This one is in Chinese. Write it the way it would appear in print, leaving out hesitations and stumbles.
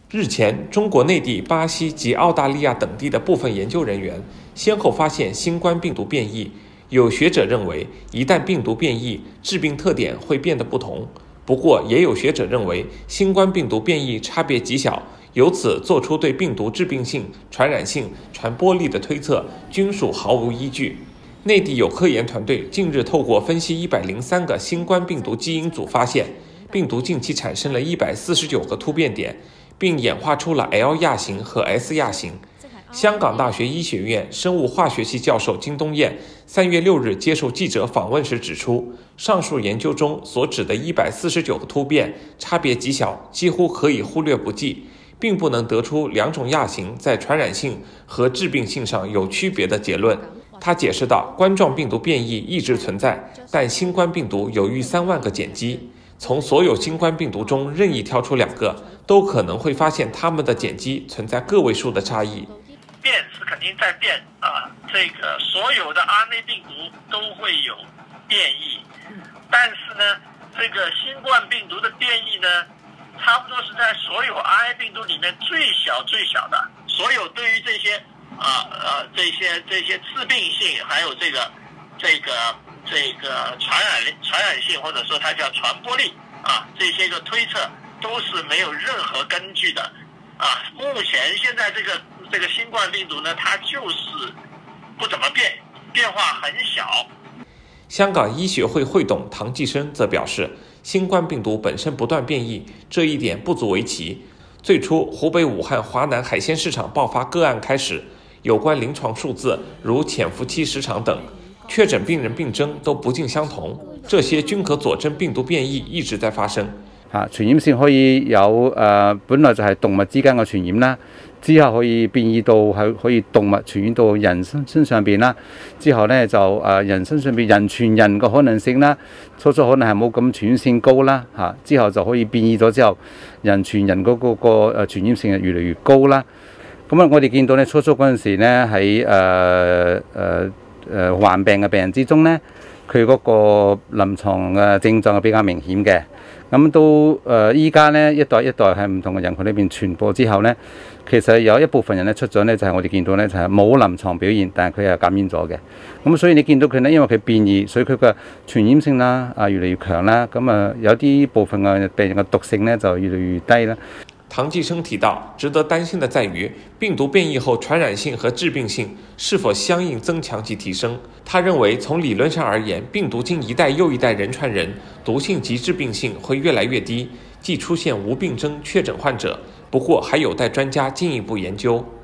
日前，中国内地、巴西及澳大利亚等地的部分研究人员先后发现新冠病毒变异。有学者认为，一旦病毒变异，致病特点会变得不同。不过，也有学者认为，新冠病毒变异差别极小，由此做出对病毒致病性、传染性、传播力的推测，均属毫无依据。内地有科研团队近日透过分析103个新冠病毒基因组发现，病毒近期产生了149个突变点，并演化出了 L 亚型和 S 亚型。香港大学医学院生物化学系教授金东彦3月6日接受记者访问时指出，上述研究中所指的149个突变差别极小，几乎可以忽略不计，并不能得出两种亚型在传染性和致病性上有区别的结论。他解释道，冠状病毒变异一直存在，但新冠病毒有逾3万个碱基，从所有新冠病毒中任意挑出2个，都可能会发现它们的碱基存在个位数的差异。 变是肯定在变啊，这个所有的 RNA 病毒都会有变异，但是呢，这个新冠病毒的变异呢，差不多是在所有 RNA 病毒里面最小的。所有对于这些这些致病性，还有这个传染性，或者说它叫传播力啊，这些个推测都是没有任何根据的啊。目前现在这个新冠病毒呢，它就是不怎么变化很小。 香港医学会会董唐继生则表示，新冠病毒本身不断变异，这一点不足为奇。最初，湖北武汉华南海鲜市场爆发个案开始，有关临床数字如潜伏期时长等，确诊病人病征都不尽相同，这些均可佐證病毒變異一直在發生。 傳染性可以有本來就係動物之間嘅傳染啦，之後可以變異到係可以動物傳染到人身上邊啦，之後呢就人身上邊人傳人嘅可能性啦，初可能係冇咁傳染性高啦之後就可以變異咗之後，人傳人嗰個傳染性係越嚟越高啦。咁我哋見到呢初嗰陣時呢喺患病嘅病人之中呢，佢嗰個臨床嘅症狀係比較明顯嘅。咁到依家呢一代喺唔同嘅人群裏邊傳播之後呢，其實有一部分人呢出咗呢，就係我哋見到呢，就係冇臨床表現，但係佢係感染咗嘅。咁所以你見到佢呢，因為佢變異，所以佢嘅傳染性啦越嚟越強啦。咁有啲部分嘅病人嘅毒性呢就越嚟越低啦。 唐繼生提到，值得擔心的在於病毒變異後傳染性和致病性是否相應增強及提升。他認為從理論上而言，病毒經一代又一代人傳人，毒性及致病性會越來越低，即出現無病徵確診患者。不過還有待專家進一步研究。